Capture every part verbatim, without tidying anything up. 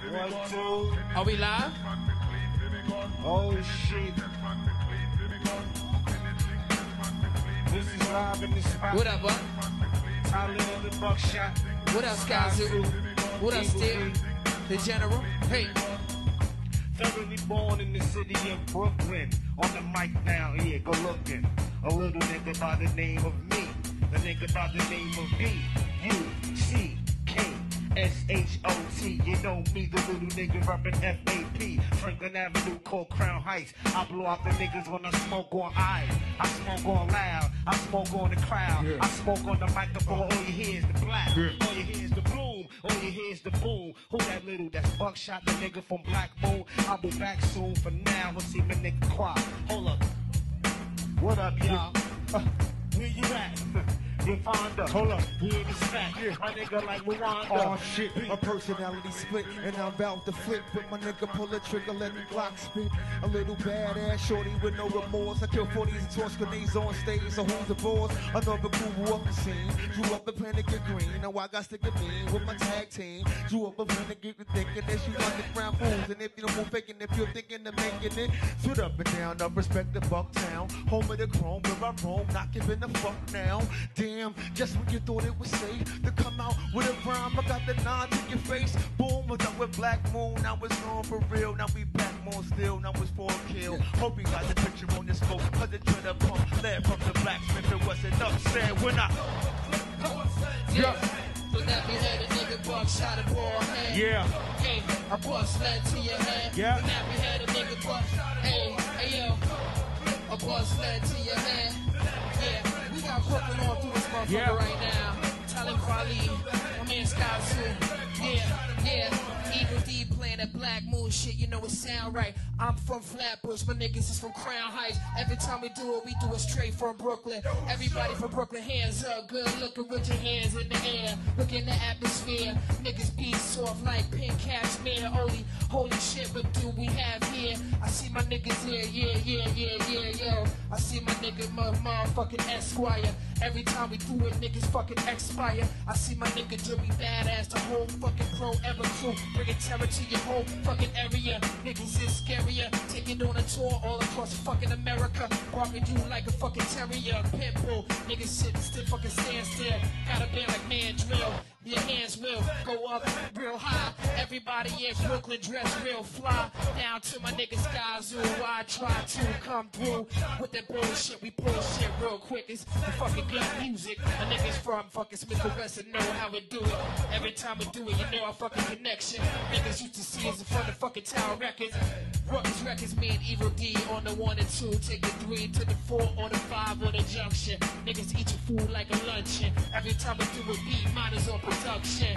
One, two. Are we live? Oh shit. This is live in the spot. What up, Buck? Talib the Buckshot. What up, Skyzoo? What up, Steele? The General? Hey. Thoroughly born in the city of Brooklyn. On the mic now, yeah, go looking. A little nigga by the name of me. The nigga by the name of B. U C K S H O T. You know me, the little nigga rapping F A P. Franklin Avenue called Crown Heights. I blow out the niggas when I smoke on ice. I smoke on loud. I smoke on the crowd. Yeah. I smoke on the microphone. All you hear is the black. Yeah. All you hear is the bloom. All you hear is the boom. Who that little? That's Buckshot, the nigga from Black Moon. I'll be back soon. For now, we'll see my nigga Quad. Hold up. What up, y'all? Uh, where you at? You find us. Hold up. We in the stack. Yeah. My nigga like Rwanda. Oh shit, my personality split, and I'm about to flip. But my nigga pull a trigger, let the Glock spit. A little badass shorty with no remorse. I kill forties and torch grenades on stage, so who's the boss? Another cool up the scene. Drew up the panic and green. Now I got stick a mean with my tag team. Drew up a panic and thinking that you underground fools. And if you don't move faking, if you're thinking of making it, sit up and down, up respect the Bucktown. Home of the chrome, where I roam, not giving a fuck now. Damn, just when you thought it was safe to come out with a rhyme, I got the nod to your face. Boom, was up with Black Moon, now it's on for real. Now we back more still, now it's for a kill. Hope you got the picture on this scope, cause it tried to pump lead from the blacksmith. It wasn't up, said we're not. Yeah. So that we had a nigga Buckshot a ball hand. Yeah. Hey, I bust lead to your hand. Yeah. So that we had a nigga Buckshot. Hey, hey yo. I bust lead to your hand. Yeah, we got Brooklyn all through this motherfucker yeah. right now. Talib Kweli, my man Skyzoo. Yeah, yeah. Evil D playing that Black Moon shit, you know it sound right. I'm from Flatbush, my niggas is from Crown Heights. Every time we do it, we do it straight from Brooklyn. Everybody from Brooklyn, hands up, good looking with your hands in the air. Look in the atmosphere, niggas be soft like pink cashmere. Holy, holy shit, what do we have here? I see my niggas here, yeah, yeah, yeah, yeah, yo. I see my nigga, my motherfucking Esquire. Every time we do it, niggas fucking expire. I see my nigga Jimmy Badass, the whole fucking pro ever crew. Bringing terror to your whole fucking area. Niggas is scarier. Taking on a tour all across fucking America. Barking you like a fucking terrier. Pitbull. Niggas sit still fucking stand still. Got a band like man drill. Your hands will go up real high. Everybody in Brooklyn dress real fly. Down to my nigga Skyzoo. I try to come through with that bullshit. We pull shit real quick. It's the fucking good music. My niggas from fucking Smith and Wesson know how we do it. Every time we do it, you know our fucking connection. Niggas used to see us in front of fucking Tower Records. Ruckus Records, me and Evil D on the one and two. Take the three to the four or the five or the junction. Niggas eat your food like a luncheon. Every time we do it, beat miners on production.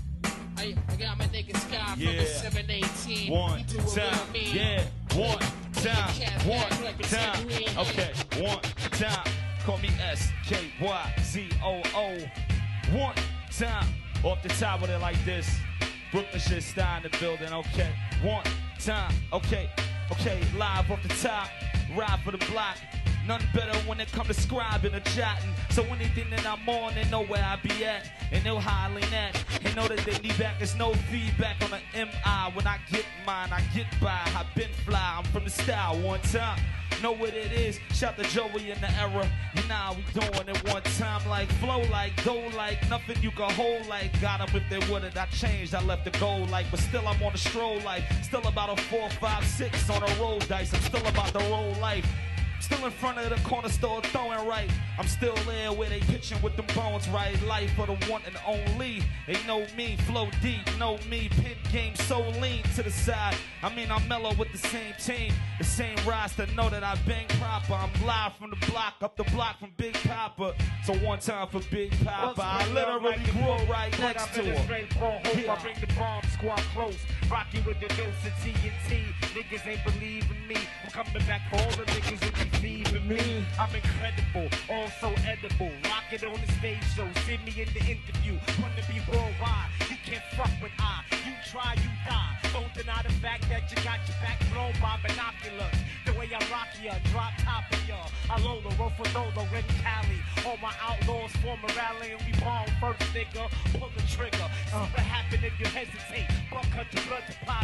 I, I got my nigga Sky yeah. from the seven eighteen. One time, yeah, one time, one time. Okay, one time. Call me S K Y Z O O. One time. Off the top with it like this. Brooklyn shit style in the building, okay. One time, okay, okay, live off the top, ride for the block. Nothing better when it come to scribing or jotting. So anything that I'm on, they know where I be at. And they'll holler at. And know that they need back. There's no feedback on the M I. When I get mine, I get by. I been fly, I'm from the style. One time, know what it is. Shout to Joey in the era. You know how we doing it one time. Like flow like, go like, nothing you can hold like. Got them if they wouldn't, I changed. I left the goal like, but still I'm on the stroll like. Still about a four, five, six on a roll dice. I'm still about the roll life. Still in front of the corner store throwing right. I'm still there where they pitching with them bones right. Life for the one and only. They know me, flow deep, know me. Pin game so lean to the side. I mean I'm mellow with the same team. The same roster, know that I bang proper. I'm live from the block, up the block from Big Papa. So one time for Big Papa. I literally grew right next to him. Yeah. I bring the bomb squad close. Rocky with the dose of T N T. Niggas ain't believing me. I'm coming back for all the niggas that be feeding me. I'm incredible, also edible. Rock it on the stage show. See me in the interview. Wanna be worldwide. You can't fuck with I. You try, you die. Don't deny the fact that you got your back blown by binoculars. The way I rock ya, drop top of ya. I Lola, roll for Lola, Red Cali. All my outlaws form a rally and we bomb first nigga. Pull the trigger. See what happen if you hesitate. Buck cut the blood to pop.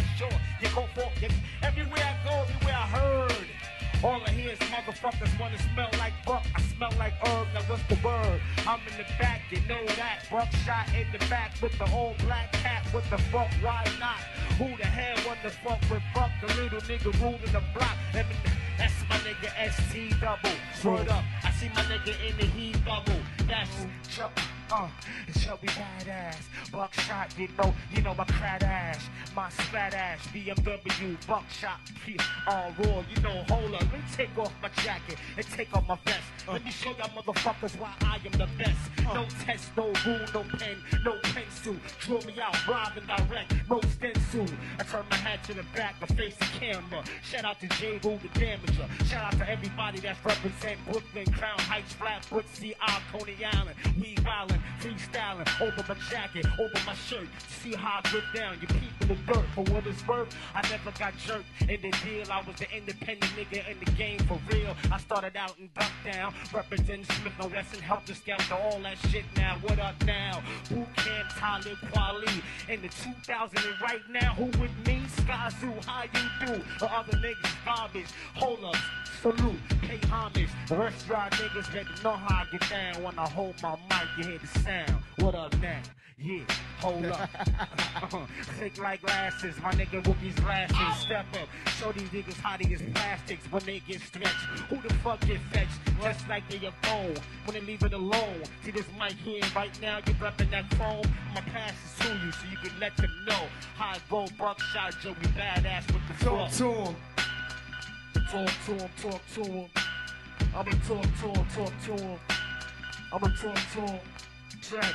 You go for it. Everywhere I go, everywhere I heard. All I hear is motherfuckers wanna smell like buck. I smell like herb, now what's the word? I'm in the back, you know that. Buckshot in the back with the old black hat. What the fuck, why not? Who the hell want the fuck with fuck? The little nigga ruling the block. Let me, that's my nigga S T double. Word up, I see my nigga in the heat bubble. That's Chuck. Uh, it's Chubby badass, Buckshot, you know, you know my crat ass, my spat ass, B M W, Buckshot, all raw, you know, hold up, let me take off my jacket and take off my vest. Uh, let me show y'all motherfuckers why I am the best. Uh, no test, no rule, no pen, no pencil. Draw me out, live and direct, no stencil. I turn my head to the back, I face the camera. Shout out to J. Rule the Damager. Shout out to everybody that's represent Brooklyn, Crown Heights, Flatbush, C I, Coney Island. We wildin'. Freestyling over my jacket, over my shirt. See how I get down, you people the dirt. For what it's worth, I never got jerked in the deal. I was the independent nigga in the game for real. I started out in DuckDown, representing Smith and Wesson, Helter Skelter, all that shit now. What up now? Boot Camp, Talib Kweli. In the two thousand and right now, who with me? Skyzoo, how you do? The other niggas garbage. Hold up. Salute, pay homage. The rest of y'all niggas better know how I get down. When I hold my mic, you hear the sound. What up now? Yeah, hold up. uh, thick like glasses, my nigga with these glasses. Step up, show these niggas how they is plastics when they get stretched. Who the fuck get fetched? Just like they your phone, when they leave it alone. See this mic here right now, you reppin' that phone. I'ma pass it to you so you can let them know how I go. Buckshot, Joey badass with the flow. Talk to him. Talk to him, talk to him. I'ma talk to him, talk to him. I'ma talk to him. Track.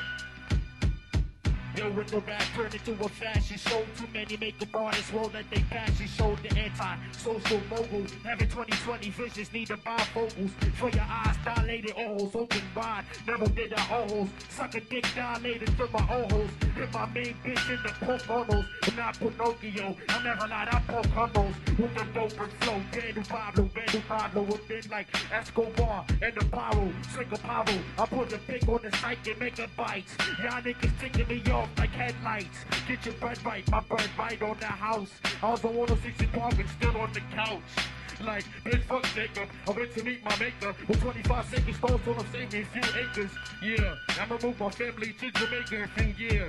Yo, with the rap turned into a fashion show. Too many makeup artists roll that they fashion show. The anti-social mogul. Having twenty twenty visions need to buy focals. For your eyes dilated, holes open wide. Never did a holes. Suck a dick dilated to my holes. Hit my main bitch in the Poconos. I'm not Pinocchio. I'm never not I Poconos. With the dope and flow. Daniel Pablo, Daniel Pablo. With been like Escobar and the Paro. Slick a Pablo. I put a pick on the site and make a bite. Y'all niggas taking me off like headlights. Get your bread right, my bread right on the house. I was on one oh six in Park and still on the couch. Like, bitch, fuck nigga. I went to meet my maker. With twenty-five seconds, stones told him save me a few acres. Yeah, I'ma move my family to Jamaica in a few years.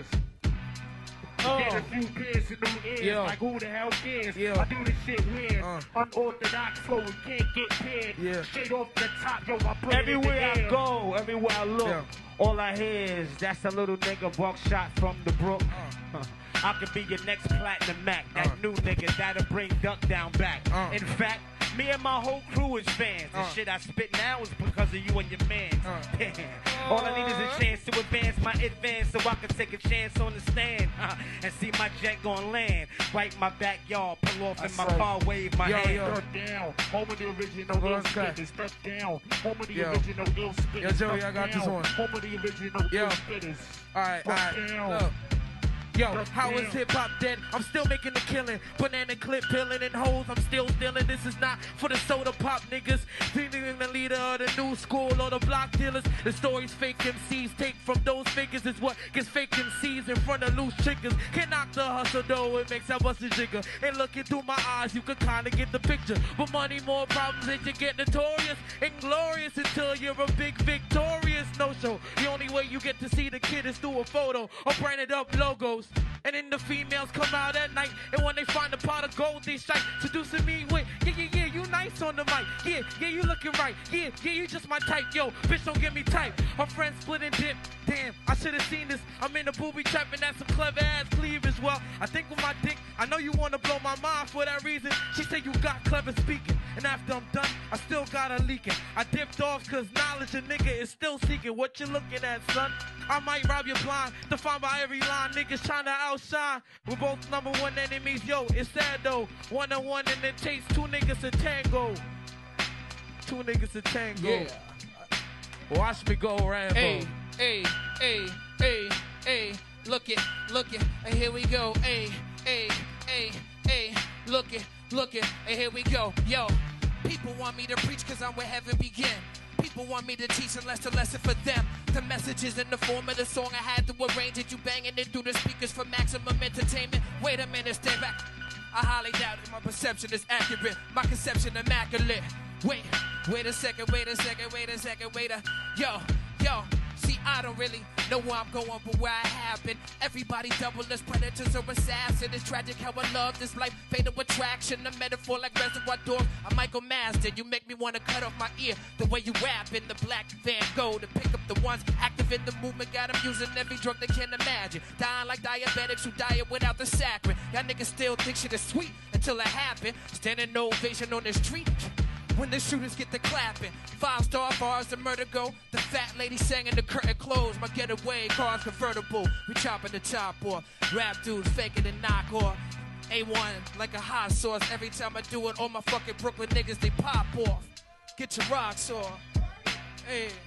Uh, Get a few pairs in new ears. yeah. Like, who the hell cares? Yeah. I do this shit weird. Uh, Unorthodox flow and can't get paired. Yeah. Straight off the top, yo, I put Everywhere it in the I air. go, everywhere I look, Yeah. all I hear is that's a little nigga Buckshot from the Brook. Uh. I could be your next platinum Mac, that Uh. new nigga that'll bring DuckDown back. Uh. In fact, me and my whole crew is fans. The Uh. shit I spit now is because of you and your mans. Uh. All I need is a chance to advance my advance so I can take a chance on the stand uh, and see my jet gon' land. Right in my backyard, pull off in That's my right. car, wave my Yo, hand. yo. Step down, home of the original Hold ill on, Sky. spitters. Step down, home of the Yo. original ill spitters. Yo, Joey, Step I got down, this one. Home of the original Yo. ill spitters. Alright, Step alright. down. Look. Yo, Step how is down. hip hop dead? I'm still making the killing. Banana clip peeling and hoes, I'm still stealing. This is not for the soda pop niggas. Thinking the leader of the new school or the block dealers. The stories fake M Cs take from those figures is what gets fake M Cs in front of loose triggers. Can't knock the hustle though, it makes that bust a jigger. And looking through my eyes, you can kinda get the picture. But money, more problems, and you get notorious. Inglorious until you're a big victorious no-show. The only way you get to see the kid is through a photo or branded up logos. And then the females come out at night, and when they find a pot of gold, they strike, seducing me with, yeah, yeah, yeah, you nice on the mic, yeah, yeah, you looking right, yeah, yeah, you just my type, yo, bitch, don't get me tight. Her friends split and dip, damn, I should have seen this. I'm in the booby trap, and that's some clever ass cleavage. Well, I think with my dick, I know you wanna blow my mind for that reason. She said you got clever speaking, and after I'm done, I still got her leaking. I dipped off, cause knowledge a nigga is still seeking. What you looking at, son? I might rob you blind, defined by every line, niggas trying to outshine. We're both number one enemies, yo, it's sad though. One on one and it takes two niggas to tango. Two niggas to tango. Yeah. Watch me go, Rambo. Hey, hey, hey, hey, hey, look it, look it, and here we go. Hey, hey, hey, hey, look it, look it, and here we go. Yo, people want me to preach cause I'm where heaven began. People want me to teach unless the lesson for them. The message is in the form of the song. I had to arrange it. You banging it through the speakers for maximum entertainment. Wait a minute, stand back. I highly doubt if my perception is accurate. My conception immaculate. Wait, wait a second, wait a second, wait a second, wait a... Yo, yo, see, I don't really know where I'm going, but where I have been. Everybody double as predators or assassins. It's tragic how I love this life. Fatal attraction, a metaphor like reservoir doors. I'm Michael Maston. You make me want to cut off my ear. The way you rap in the Black Van Gogh to pick up the ones active in the movement. Got them using every drug they can imagine. Dying like diabetics who diet without the sacrament. Y'all niggas still think shit is sweet until it happen. Standing ovation on the street. When the shooters get the clapping, five-star bars, the murder go. The fat lady sang in the curtain closed. My getaway car's convertible. We chopping the top off. Rap dudes faking and knock off. A one like a hot sauce. Every time I do it, all my fucking Brooklyn niggas they pop off. Get your rocks off. Hey.